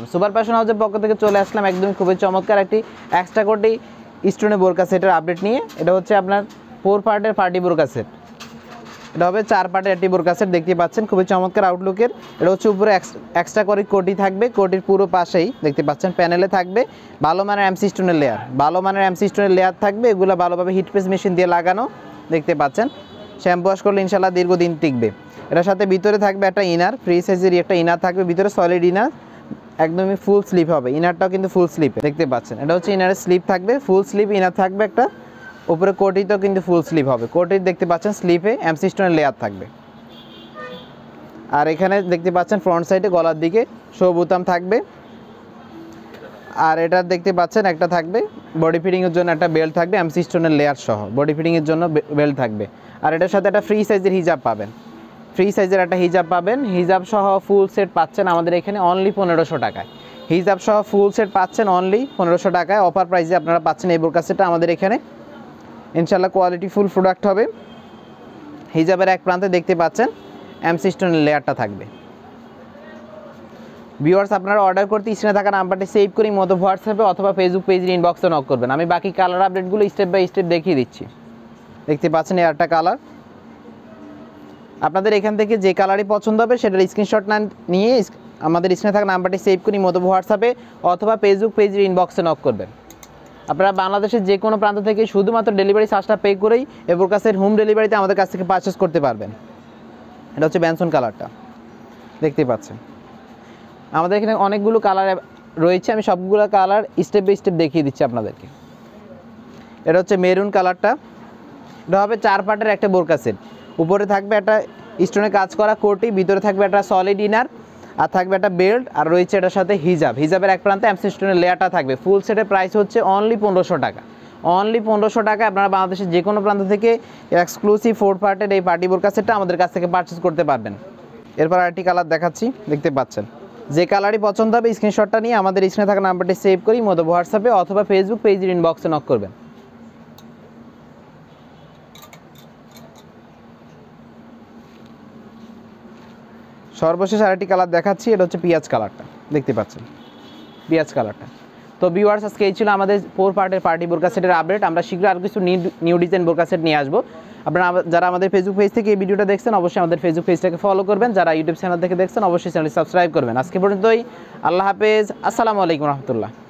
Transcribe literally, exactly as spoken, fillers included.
Super fashion হাউসের পক্ষ থেকে চলে আসলাম একদমই খুবই চমৎকার একটি এক্সট্রা কোটি স্টোনের বোরকা সেটের আপডেট নিয়ে। এটা হচ্ছে আপনার ফোর পার্টের পার্টি বোরকা সেট। এটা হবে চার পার্টের একটি বোরকা সেট, দেখতে পাচ্ছেন খুবই চমৎকার আউটলুকের। এটা হচ্ছে উপরে এক্সট্রা করে কোটি থাকবে, কোটির পুরো পাশেই দেখতে পাচ্ছেন প্যানেলে থাকবে ভালো মানের এমসি স্টোনের লেয়ার, ভালো মানের এমসি স্টোনের লেয়ার থাকবে। এগুলো ভালোভাবে হিট প্রেস মেশিন দিয়ে লাগানো, দেখতে পাচ্ছেন শ্যাম্পু ওয়াশ করলে ইনশাল্লাহ দীর্ঘদিন টিকবে। এটার সাথে ভিতরে থাকবে একটা ইনার, ফ্রি সাইজেরই একটা ইনার থাকবে ভিতরে, সলিড ইনার, একদমই ফুল স্লিপ হবে। ইনারটাও কিন্তু ফুল স্লিপ দেখতে পাচ্ছেন। এটা হচ্ছে ইনারের স্লিপ থাকবে, ফুল স্লিপ ইনার থাকবে একটা। উপরে কোটিতেও কিন্তু ফুল স্লিপ হবে, কোটি দেখতে পাচ্ছেন স্লিপে এমসি স্টোনের লেয়ার থাকবে। আর এখানে দেখতে পাচ্ছেন ফ্রন্ট সাইডে গলার দিকে শো বোতাম থাকবে। আর এটা দেখতে পাচ্ছেন একটা থাকবে বডি ফিটিংয়ের জন্য একটা বেল্ট থাকবে এমসি স্টোনের লেয়ার সহ, বডি ফিটিংয়ের জন্য বেল্ট থাকবে। আর এটার সাথে একটা ফ্রি সাইজের হিজাব পাবেন, ফ্রি সাইজের একটা হিজাব পাবেন। হিজাব সহ ফুল সেট পাচ্ছেন আমাদের এখানে অনলি পনেরোশো টাকায়। হিজাব সহ ফুল সেট পাচ্ছেন অনলি পনেরোশো টাকায়, অফার প্রাইসে আপনারা পাচ্ছেন এই বোরকা সেটটা আমাদের এখানে। ইনশাল্লাহ কোয়ালিটি ফুল প্রোডাক্ট হবে। হিজাবের এক প্রান্তে দেখতে পাচ্ছেন এমসি স্টোনের লেয়ারটা থাকবে। ভিউয়ার্স আপনারা অর্ডার করতে স্ক্রিনে থাকা নাম্বারটি সেভ করে মতো হোয়াটসঅ্যাপে অথবা ফেসবুক পেজের ইনবক্সে নক করবেন। আমি বাকি কালার আপডেটগুলো স্টেপ বাই স্টেপ দেখিয়ে দিচ্ছি। দেখতে পাচ্ছেন এই একটা কালার, আপনাদের এখান থেকে যে কালারই পছন্দ হবে সেটার স্ক্রিনশট না নিয়ে আমাদের স্ক্রিনে থাকা নাম্বারটি সেভ করে মতো হোয়াটসঅ্যাপে অথবা ফেসবুক পেজের ইনবক্সে নক করবেন। আপনারা বাংলাদেশের যে কোনো প্রান্ত থেকে শুধুমাত্র ডেলিভারি চার্জটা পে করেই এবার কাছের হোম ডেলিভারিতে আমাদের কাছ থেকে পারচেস করতে পারবেন। এটা হচ্ছে ব্যানসন কালারটা, দেখতে পাচ্ছেন। আমাদের এখানে অনেকগুলো কালার রয়েছে, আমি সবগুলো কালার স্টেপ বাই স্টেপ দেখিয়ে দিচ্ছি আপনাদেরকে। এটা হচ্ছে মেরুন কালারটা, এটা হবে চার পার্টের একটা বোরকা সেট। উপরে থাকবে একটা স্টোনে কাজ করা কোটি, ভিতরে থাকবে একটা সলিড ইনার, আর থাকবে একটা বেল্ট, আর রয়েছে এটার সাথে হিজাব। হিজাবের এক প্রান্তে এমসি স্টোনের লেয়ারটা থাকবে। ফুল সেটের প্রাইস হচ্ছে অনলি পনেরোশো টাকা, অনলি পনেরোশো টাকা। আপনারা বাংলাদেশের যে কোনো প্রান্ত থেকে এক্সক্লুসিভ ফোর পার্টের এই পার্টি বোরকা সেটটা আমাদের কাছ থেকে পারচেস করতে পারবেন। এরপর আরেকটি কালার দেখাচ্ছি, দেখতে পাচ্ছেন। যে কালারই পছন্দ হবে স্ক্রিনশটটা নিয়ে আমাদের স্ক্রিনে থাকা নাম্বারটি সেভ করি মতো হোয়াটসঅ্যাপে অথবা ফেসবুক পেজের ইনবক্সে নক করবেন। সর্বশেষ আরেকটি কালার দেখাচ্ছি, এটা হচ্ছে পিঁয়াজ কালারটা, দেখতে পাচ্ছেন পিঁয়াজ কালারটা। তো ভিউয়ার্স আজকে এই ছিল আমাদের ফোর পার্টের পার্টি বোরকা সেটের আপডেট। আমরা শীঘ্রই আর কিছু নিউ ডিজাইন বোরকা সেট নিয়ে আসবো। আপনারা যারা আমাদের ফেসবুক পেজ থেকে এই ভিডিওটা দেখছেন অবশ্যই আমাদের ফেসবুক পেজটাকে ফলো করবেন, যারা ইউটিউব চ্যানেল থেকে দেখছেন অবশ্যই চ্যানেলটি সাবস্ক্রাইব করবেন। আজকে পর্যন্তই, আল্লাহ হাফেজ, আসসালামু আলাইকুম রহমতুল্লাহ।